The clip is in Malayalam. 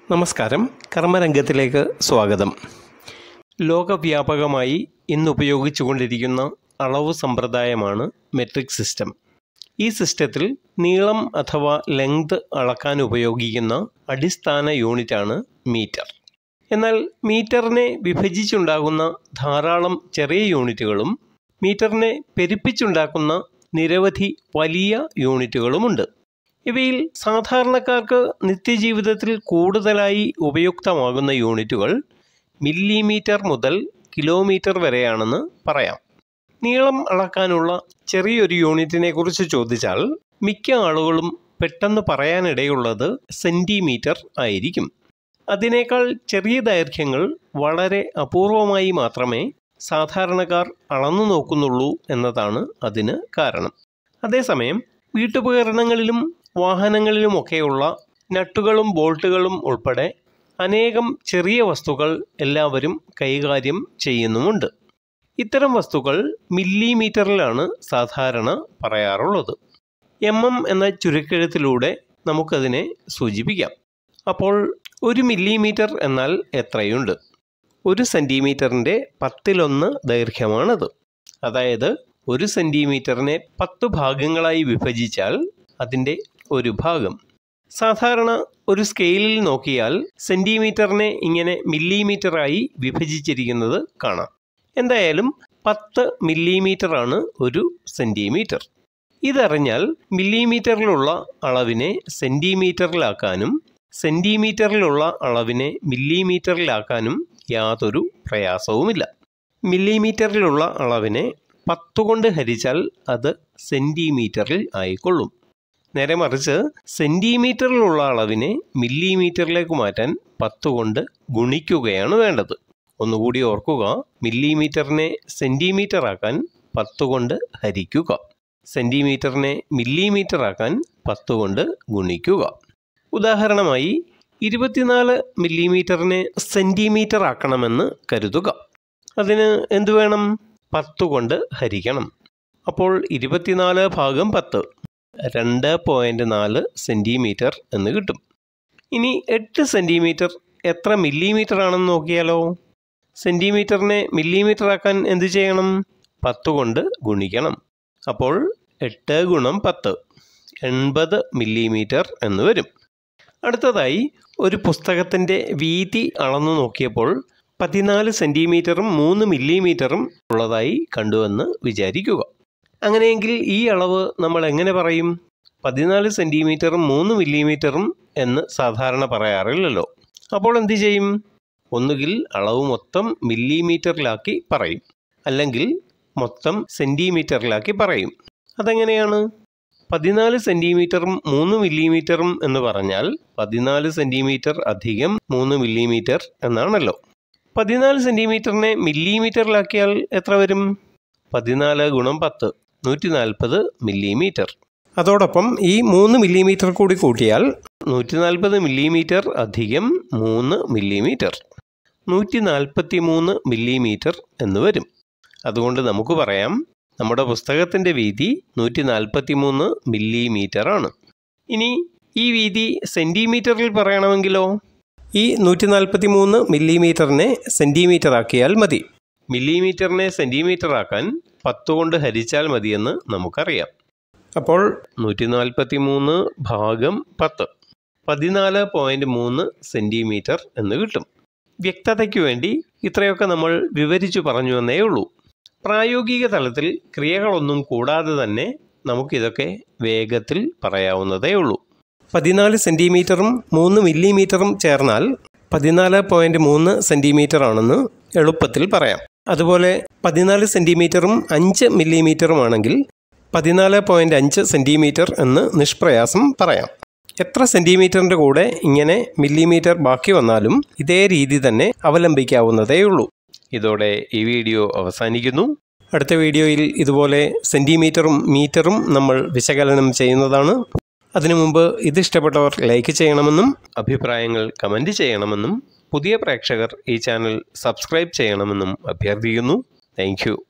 നമസ്കാരം. കർമ്മരംഗത്തിലേക്ക് സ്വാഗതം. ലോകവ്യാപകമായി ഇന്ന് ഉപയോഗിച്ചുകൊണ്ടിരിക്കുന്ന അളവ് സമ്പ്രദായമാണ് മെട്രിക് സിസ്റ്റം. ഈ സിസ്റ്റത്തിൽ നീളം അഥവാ ലെങ്ത് അളക്കാൻ ഉപയോഗിക്കുന്ന അടിസ്ഥാന യൂണിറ്റാണ് മീറ്റർ. എന്നാൽ മീറ്ററിനെ വിഭജിച്ചുണ്ടാകുന്ന ധാരാളം ചെറിയ യൂണിറ്റുകളും മീറ്ററിനെ പെരുപ്പിച്ചുണ്ടാക്കുന്ന നിരവധി വലിയ യൂണിറ്റുകളുമുണ്ട്. ഇവയിൽ സാധാരണക്കാർക്ക് നിത്യജീവിതത്തിൽ കൂടുതലായി ഉപയുക്തമാകുന്ന യൂണിറ്റുകൾ മില്ലിമീറ്റർ മുതൽ കിലോമീറ്റർ വരെയാണെന്ന് പറയാം. നീളം അളക്കാനുള്ള ചെറിയൊരു യൂണിറ്റിനെ കുറിച്ച് ചോദിച്ചാൽ മിക്ക ആളുകളും പെട്ടെന്ന് പറയാനിടയുള്ളത് സെൻറ്റിമീറ്റർ ആയിരിക്കും. അതിനേക്കാൾ ചെറിയ ദൈർഘ്യങ്ങൾ വളരെ അപൂർവമായി മാത്രമേ സാധാരണക്കാർ അളന്നു നോക്കുന്നുള്ളൂ എന്നതാണ് അതിന് കാരണം. അതേസമയം വീട്ടുപകരണങ്ങളിലും വാഹനങ്ങളിലുമൊക്കെയുള്ള നട്ടുകളും ബോൾട്ടുകളും ഉൾപ്പെടെ അനേകം ചെറിയ വസ്തുക്കൾ എല്ലാവരും കൈകാര്യം ചെയ്യുന്നുമുണ്ട്. ഇത്തരം വസ്തുക്കൾ മില്ലിമീറ്ററിലാണ് സാധാരണ പറയാറുള്ളത്. എന്ന ചുരുക്കെഴുത്തിലൂടെ നമുക്കതിനെ സൂചിപ്പിക്കാം. അപ്പോൾ 1 മില്ലിമീറ്റർ എന്നാൽ എത്രയുണ്ട്? 1 സെൻറ്റിമീറ്ററിൻ്റെ 10⁻1 ദൈർഘ്യമാണത്. അതായത് 1 സെൻറ്റിമീറ്ററിനെ 10 ഭാഗങ്ങളായി വിഭജിച്ചാൽ അതിൻ്റെ ഒരു ഭാഗം. സാധാരണ ഒരു സ്കെയിലിൽ നോക്കിയാൽ സെൻറ്റിമീറ്ററിനെ ഇങ്ങനെ മില്ലിമീറ്ററായി വിഭജിച്ചിരിക്കുന്നത് കാണാം. എന്തായാലും 10 മില്ലിമീറ്ററാണ് 1 സെൻറ്റിമീറ്റർ. ഇതറിഞ്ഞാൽ മില്ലിമീറ്ററിലുള്ള അളവിനെ സെൻറ്റിമീറ്ററിലാക്കാനും സെൻറ്റിമീറ്ററിലുള്ള അളവിനെ മില്ലിമീറ്ററിലാക്കാനും യാതൊരു പ്രയാസവുമില്ല. മില്ലിമീറ്ററിലുള്ള അളവിനെ 10 കൊണ്ട് ഹരിച്ചാൽ അത് സെൻറ്റിമീറ്ററിൽ ആയിക്കൊള്ളും. നേരെ മറിച്ച് സെൻറ്റിമീറ്ററിലുള്ള അളവിനെ മില്ലിമീറ്ററിലേക്ക് മാറ്റാൻ 10 കൊണ്ട് ഗുണിക്കുകയാണ് വേണ്ടത്. ഒന്നുകൂടി ഓർക്കുക, മില്ലിമീറ്ററിനെ സെൻറ്റിമീറ്റർ ആക്കാൻ 10 കൊണ്ട് ഹരിക്കുക, സെൻറ്റിമീറ്ററിനെ മില്ലിമീറ്റർ ആക്കാൻ 10 കൊണ്ട് ഗുണിക്കുക. ഉദാഹരണമായി 24 മില്ലിമീറ്ററിനെ സെൻറ്റിമീറ്റർ ആക്കണമെന്ന് കരുതുക. അതിന് എന്തു വേണം? 10 കൊണ്ട് ഹരിക്കണം. അപ്പോൾ 24 ഭാഗം 10 2.4 സെൻറ്റിമീറ്റർ എന്ന് കിട്ടും. ഇനി 8 സെൻറ്റിമീറ്റർ എത്ര മില്ലിമീറ്റർ ആണെന്ന് നോക്കിയാലോ? സെൻറ്റിമീറ്ററിനെ മില്ലിമീറ്റർ ആക്കാൻ എന്ത് ചെയ്യണം? 10 കൊണ്ട് ഗുണിക്കണം. അപ്പോൾ 8 × 10 80 മില്ലിമീറ്റർ എന്ന് വരും. അടുത്തതായി ഒരു പുസ്തകത്തിൻ്റെ വീതി അളന്നു നോക്കിയപ്പോൾ 14 സെൻറ്റിമീറ്ററും 3 മില്ലിമീറ്ററും ഉള്ളതായി കണ്ടുവെന്ന് വിചാരിക്കുക. അങ്ങനെയെങ്കിൽ ഈ അളവ് നമ്മൾ എങ്ങനെ പറയും? 14 സെൻറ്റിമീറ്ററും 3 മില്ലിമീറ്ററും എന്ന് സാധാരണ പറയാറില്ലല്ലോ. അപ്പോൾ എന്ത് ചെയ്യും? ഒന്നുകിൽ അളവ് മൊത്തം മില്ലിമീറ്ററിലാക്കി പറയും, അല്ലെങ്കിൽ മൊത്തം സെൻറ്റിമീറ്ററിലാക്കി പറയും. അതെങ്ങനെയാണ്? 14 സെൻറ്റിമീറ്ററും 3 മില്ലിമീറ്ററും എന്ന് പറഞ്ഞാൽ 14 സെൻറ്റിമീറ്റർ അധികം 3 മില്ലിമീറ്റർ എന്നാണല്ലോ. 14 സെൻറ്റിമീറ്ററിനെ മില്ലിമീറ്ററിലാക്കിയാൽ എത്ര വരും? 14 × 10 140 മില്ലിമീറ്റർ. അതോടൊപ്പം ഈ 3 മില്ലിമീറ്റർ കൂടി കൂട്ടിയാൽ 140 മില്ലിമീറ്റർ അധികം 3 മില്ലിമീറ്റർ 143 മില്ലിമീറ്റർ എന്ന് വരും. അതുകൊണ്ട് നമുക്ക് പറയാം, നമ്മുടെ പുസ്തകത്തിൻ്റെ വീതി 143 മില്ലിമീറ്റർ ആണ്. ഇനി ഈ വീതി സെൻറ്റിമീറ്ററിൽ പറയണമെങ്കിലോ? ഈ 143 മില്ലിമീറ്ററിനെ സെൻറ്റിമീറ്റർ ആക്കിയാൽ മതി. മില്ലിമീറ്ററിനെ സെൻറ്റിമീറ്റർ ആക്കാൻ 10 കൊണ്ട് ഹരിച്ചാൽ മതിയെന്ന് നമുക്കറിയാം. അപ്പോൾ 143 ഭാഗം 10 14.3 സെൻറ്റിമീറ്റർ എന്ന് കിട്ടും. വ്യക്തതയ്ക്ക് വേണ്ടി ഇത്രയൊക്കെ നമ്മൾ വിവരിച്ചു പറഞ്ഞു എന്നേ ഉള്ളൂ. പ്രായോഗിക തലത്തിൽ ക്രിയകളൊന്നും കൂടാതെ തന്നെ നമുക്കിതൊക്കെ വേഗത്തിൽ പറയാവുന്നതേ ഉള്ളൂ. 14 സെൻറ്റിമീറ്ററും 3 മില്ലിമീറ്ററും ചേർന്നാൽ 14.3 സെൻറ്റിമീറ്റർ ആണെന്ന് എളുപ്പത്തിൽ പറയാം. അതുപോലെ 14 സെൻറ്റിമീറ്ററും 5 മില്ലിമീറ്ററും ആണെങ്കിൽ 14.5 സെൻറ്റിമീറ്റർ എന്ന് നിഷ്പ്രയാസം പറയാം. എത്ര സെൻറ്റിമീറ്ററിൻ്റെ കൂടെ ഇങ്ങനെ മില്ലിമീറ്റർ ബാക്കി വന്നാലും ഇതേ രീതി തന്നെ അവലംബിക്കാവുന്നതേ ഉള്ളൂ. ഇതോടെ ഈ വീഡിയോ അവസാനിക്കുന്നു. അടുത്ത വീഡിയോയിൽ ഇതുപോലെ സെൻറ്റിമീറ്ററും മീറ്ററും നമ്മൾ വിശകലനം ചെയ്യുന്നതാണ്. അതിനു മുമ്പ് ഇതിഷ്ടപ്പെട്ടവർ ലൈക്ക് ചെയ്യണമെന്നും അഭിപ്രായങ്ങൾ കമൻറ്റ് ചെയ്യണമെന്നും പുതിയ പ്രേക്ഷകർ ഈ ചാനൽ സബ്സ്ക്രൈബ് ചെയ്യണമെന്നും അഭ്യർത്ഥിക്കുന്നു. Thank U.